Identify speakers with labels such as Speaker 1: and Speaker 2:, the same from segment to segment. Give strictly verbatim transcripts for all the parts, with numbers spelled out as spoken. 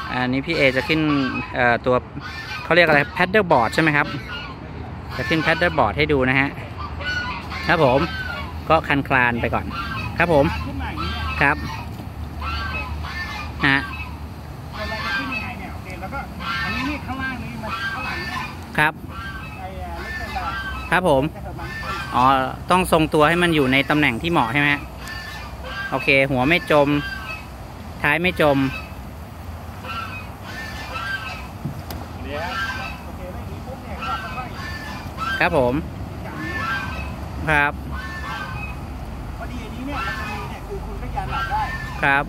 Speaker 1: อันนี้พี่เอจะขึ้นตัวเขาเรียกอะไรแพดเดิลบอร์ดใช่ไหมครับจะขึ้นแพดเดิลบอร์ดให้ดูนะฮะครับผมก็คันคลานไปก่อนครับผมครับฮะครับครับผมอ๋อต้องทรงตัวให้มันอยู่ในตำแหน่งที่เหมาะใช่ไหมฮะโอเคหัวไม่จมท้ายไม่จมครับผมครับพอดีอันนี้เนี่ยมันจะมีเนี่ยคือคุณก็ยันหลับได้ครับ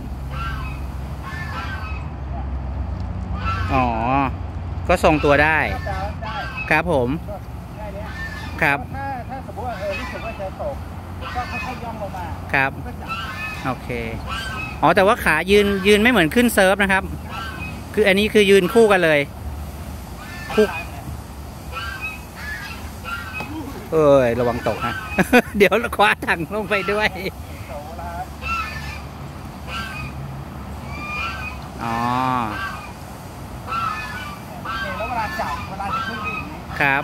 Speaker 1: อ๋อก็ทรงตัวได้ครับผมครับถ้าถ้าสมมติว่าเออรู้สึกว่าจะตกก็ค่อยๆย่องลงมาครับโอเคอ๋อแต่ว่าขายืนยืนไม่เหมือนขึ้นเซิร์ฟนะครับคืออันนี้คือยืนคู่กันเลยคู่เอ้ยระวังตกฮะ เดี๋ยวคว้าถังลงไปด้วยอ๋อแล้วเวลาจับเวลาจะขึ้นอย่างนี้ครับ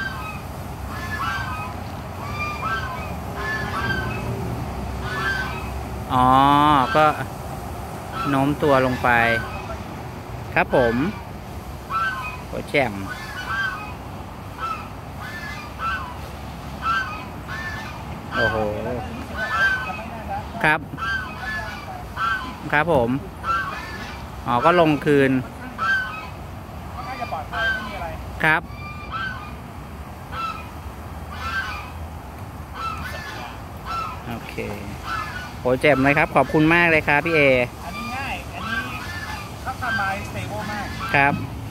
Speaker 1: อ๋อก็โน้มตัวลงไปครับผมโอ้แจ่มโอ้โหครับครับผมอ๋อก็ลงคืนครับโอเคโอ้แจ่มเลยครับขอบคุณมากเลยครับพี่เออันนี้ง่ายอันนี้ถ้าทำมาสเตเบิลมากครับ